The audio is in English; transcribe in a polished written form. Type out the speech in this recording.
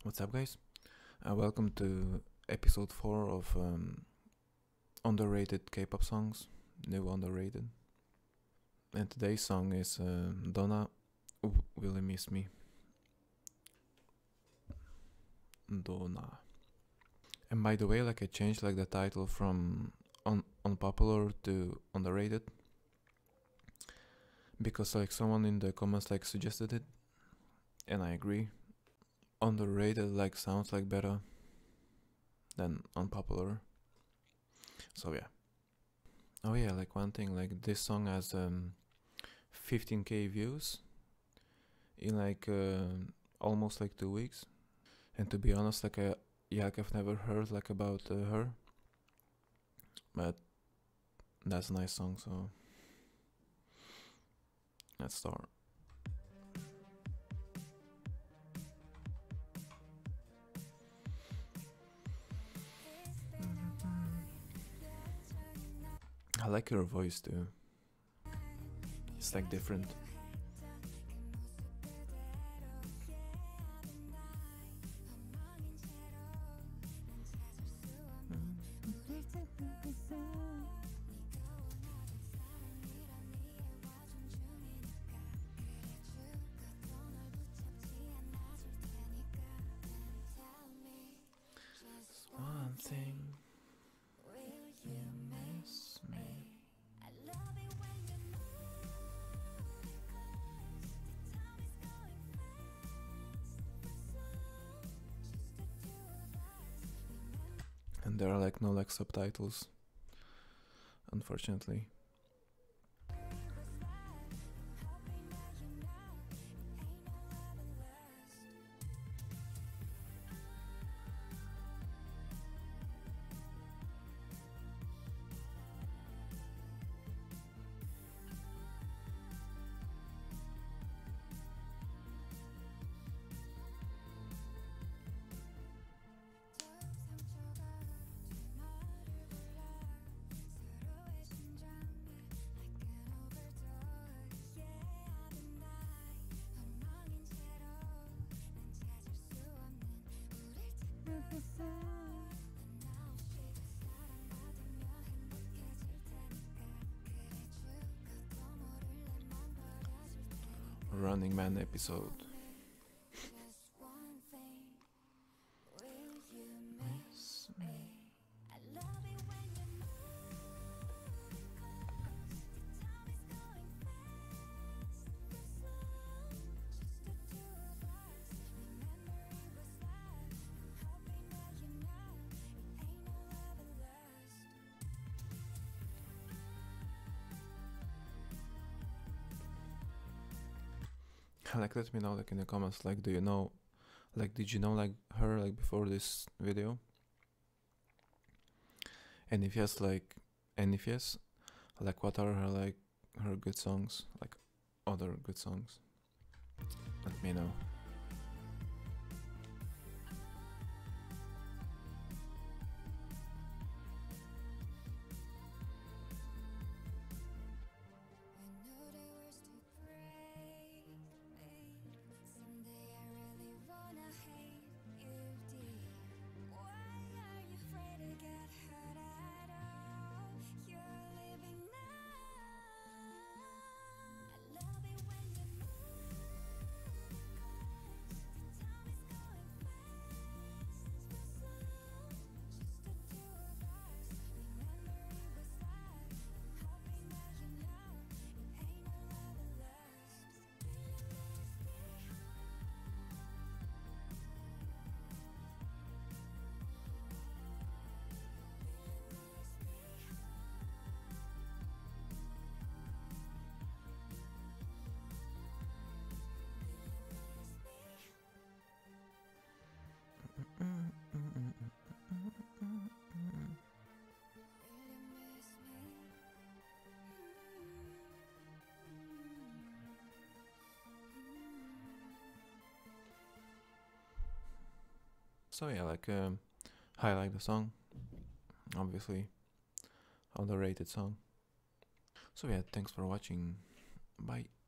What's up, guys? Welcome to episode 4 of underrated K-pop songs, new underrated. And today's song is Donna, Will You Miss Me? Donna. And by the way, I changed the title from unpopular to underrated because someone in the comments suggested it, and I agree. Underrated sounds better than unpopular. So yeah. Oh yeah, one thing, this song has 15k views in almost 2 weeks. And to be honest, I've never heard about her, but that's a nice song, so let's start. I like her voice too. It's different. One thing. And there are no subtitles, unfortunately. Running Man episode. Let me know in the comments, do you know, did you know her before this video? And if yes, what are her her good songs, other good songs? Let me know. So yeah, I like the song. Obviously, underrated song. So yeah, thanks for watching. Bye.